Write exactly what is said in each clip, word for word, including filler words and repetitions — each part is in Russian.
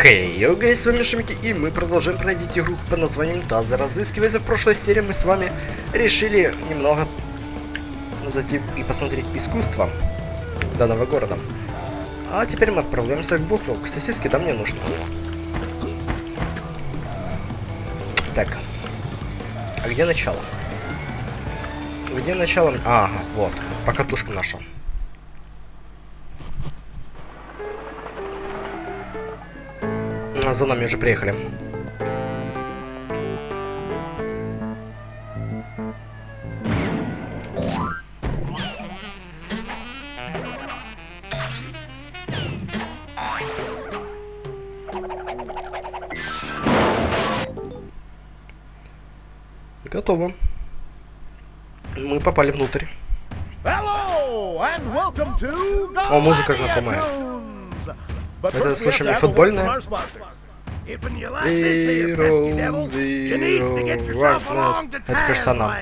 Хей, йоу, гайс, с вами Шамики, и мы продолжаем пройти игру под названием Dazz Разыскивается. В прошлой серии мы с вами решили немного зайти и посмотреть искусство данного города. А теперь мы отправляемся к боссу. К сосиске там не нужно. Так. А где начало? Где начало? Ага, вот. Покатушку нашел. За нами уже приехали. Готово. Мы попали внутрь. О, музыка знакомая. Это, слушай, мне футбольная. Zero, zero, right, это персонал.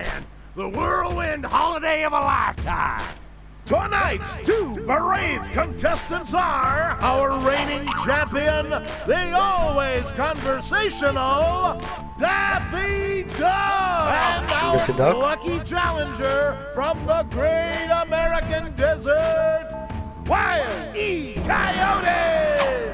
Tonight's two brave contestants are our reigning champion, the always conversational Daffy Duck, and our lucky challenger from the great American desert, Wild E. Coyote!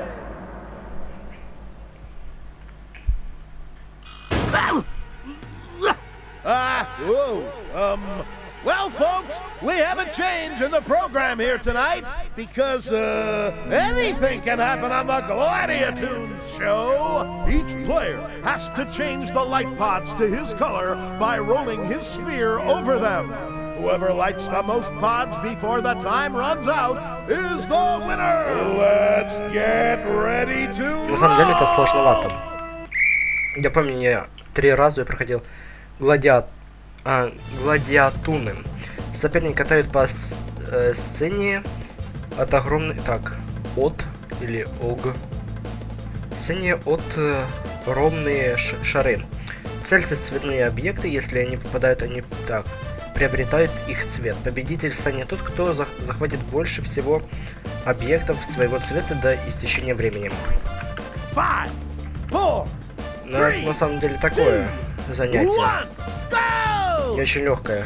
Ah, whoa, um, well, folks, we have a change in the program here tonight because, uh, anything can happen on the Gladiatoons show. Each player has to change the light pods to his color by rolling his sphere over them. Whoever lights the most pods before the time runs out is the winner. Let's get ready to На самом деле это сложновато. Я помню, я три раза проходил гладиат... а, гладиатуны. Соперники катают по э, сцене от огромной... Так, от или ог. Сцене от э, ровные ш шары. Цельте цветные объекты, если они попадают, они так приобретают их цвет. Победитель станет тот, кто за захватит больше всего объектов своего цвета до истечения времени. Five, four, Но это на самом деле такое занятие. Не очень легкое.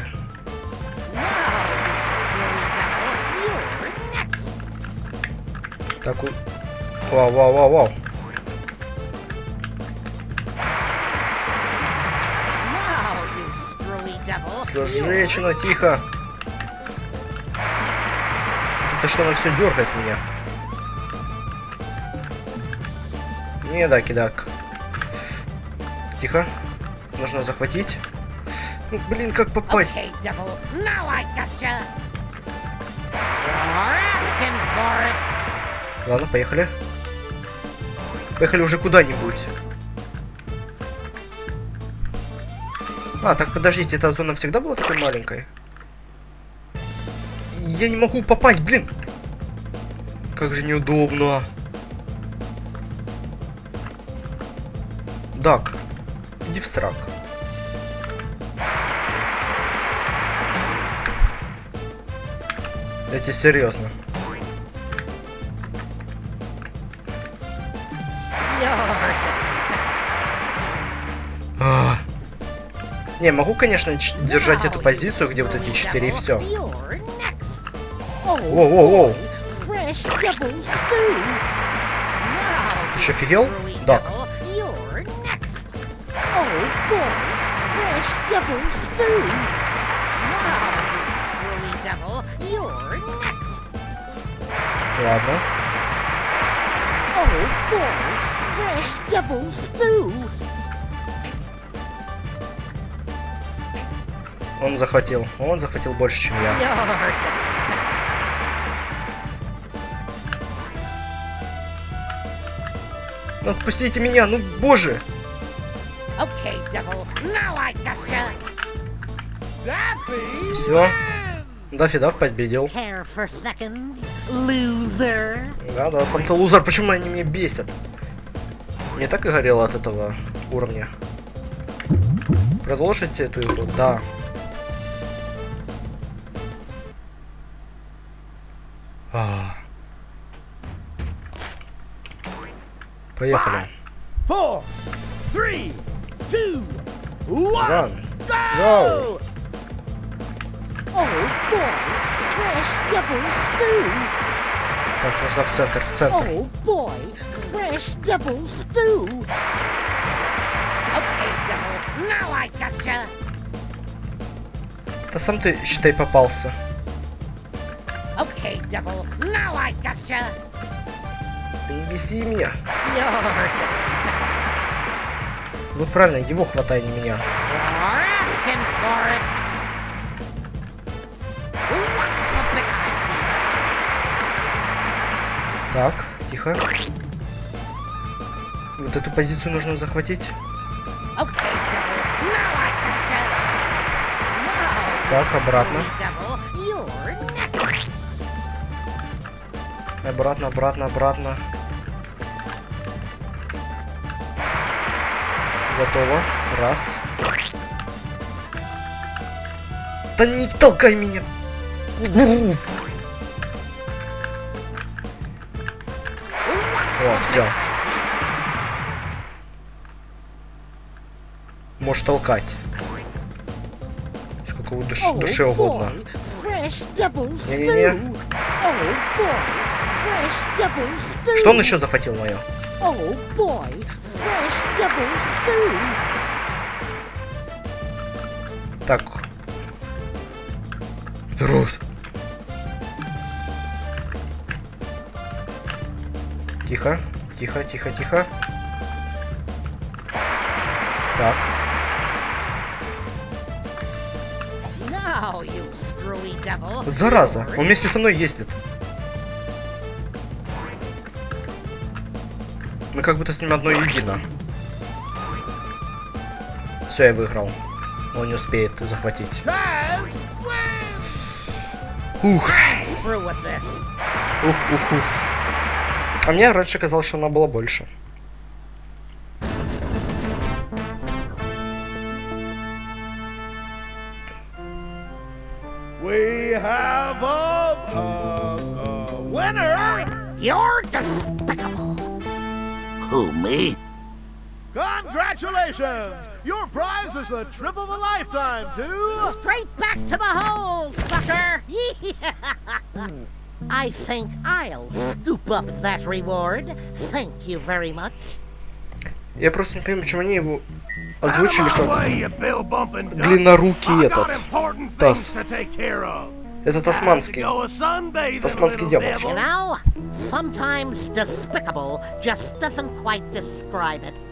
Так, вау, вау, вау, вау. Женщина, тихо. Это что, она все дергает меня? Не, да, кидак. Тихо. Нужно захватить. Ну, блин, как попасть? Okay, devil. Now I gotcha. Ладно, поехали. Поехали уже куда-нибудь. А, так, подождите, эта зона всегда была такой маленькой? Я не могу попасть, блин! Как же неудобно. Дак, иди в срак. Я тебе серьезно. А. Не, могу, конечно, держать эту позицию, где вот эти четыре, и все. Воу-воу-воу. Ты что, офигел? Дак. Ладно. Он захватил. Он захватил больше, чем я. Ну, отпустите меня, ну боже! Все. Даффи Дак победил. Да, да, сам-то лузер. Почему они меня бесят? Не так и горело от этого уровня. Продолжите эту игру? Да. А. Поехали. Four, three, two, one, Run. go! Oh boy, fresh double stew. Так, нужно в центр, в центр. Oh boy, fresh double stew. Okay, double, now I gotcha. Да сам ты, считай, попался. Okay, double, now I gotcha. Ты не беси меня. You're Вот правильно, его хватай, не меня. asking for it. What's the big idea? Так, тихо. Вот эту позицию нужно захватить. Okay, double, now I gotcha. Now, Так, обратно. double, you're next. Обратно, обратно, обратно. Готово. Раз. Да не толкай меня. О, все. Можешь толкать. Сколько у душ- душе угодно. Fresh double Не-не-не. stew. Oh boy, fresh double stew. Что он еще захватил мое? Oh boy, fresh double stew. Так. Трус. Тихо, тихо, тихо, тихо. Так. Now, you screwy devil. Вот зараза, он вместе со мной ездит. Мы как будто с ним одно едино. Все, я выиграл. Он не успеет захватить. Taz wins! Ух, Through with this. ух, ух, ух. А мне раньше казалось, что она была больше. We have a, a, a winner! You're despicable. Who, me? Congratulations! Your prize is the trip of a lifetime to... Straight back to the hole, sucker! I think I'll scoop up that reward. Thank you very much. Я просто не понимаю, почему они его озвучили как как длиннорукий этот. Таз. Это тасманский. Тасманский дьявол. You know, sometimes despicable just doesn't quite describe it.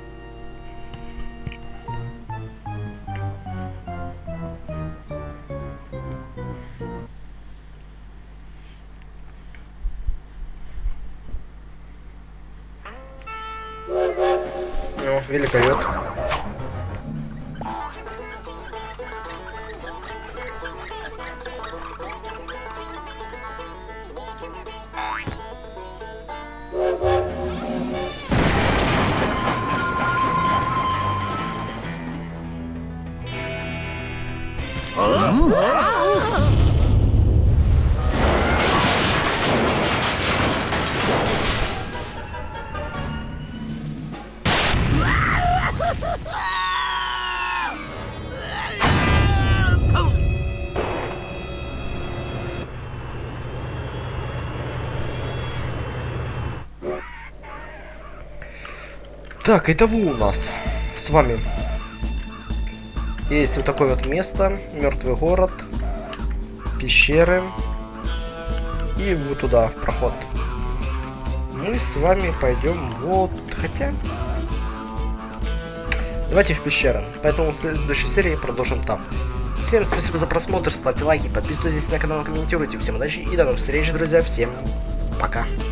Ну, великолет. Так, итого у нас с вами есть вот такое вот место, мертвый город, пещеры и вот туда, в проход. Мы с вами пойдем вот, хотя... Давайте в пещеры, поэтому в следующей серии продолжим там. Всем спасибо за просмотр, ставьте лайки, подписывайтесь на канал, комментируйте. Всем удачи и до новых встреч, друзья, всем пока.